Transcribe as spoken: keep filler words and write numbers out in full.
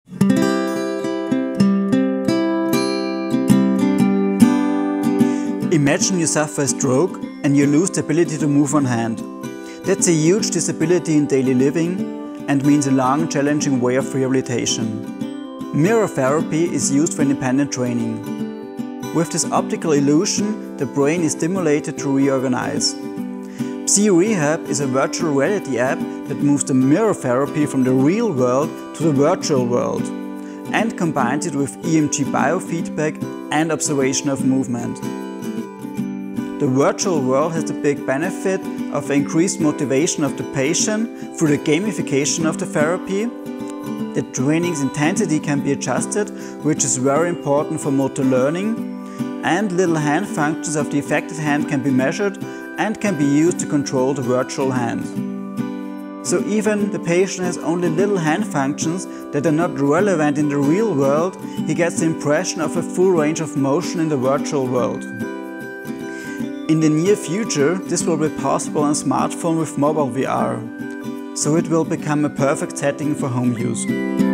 Imagine you suffer a stroke and you lose the ability to move one hand. That's a huge disability in daily living and means a long, challenging way of rehabilitation. Mirror therapy is used for independent training. With this optical illusion, the brain is stimulated to reorganize. Psi.rehab is a virtual reality app that moves the mirror therapy from the real world to the virtual world and combines it with E M G biofeedback and observation of movement. The virtual world has the big benefit of increased motivation of the patient through the gamification of the therapy. The training's intensity can be adjusted, which is very important for motor learning, and little hand functions of the affected hand can be measured and can be used to control the virtual hand. So even the patient has only little hand functions that are not relevant in the real world, he gets the impression of a full range of motion in the virtual world. In the near future, this will be possible on smartphone with mobile V R, so it will become a perfect setting for home use.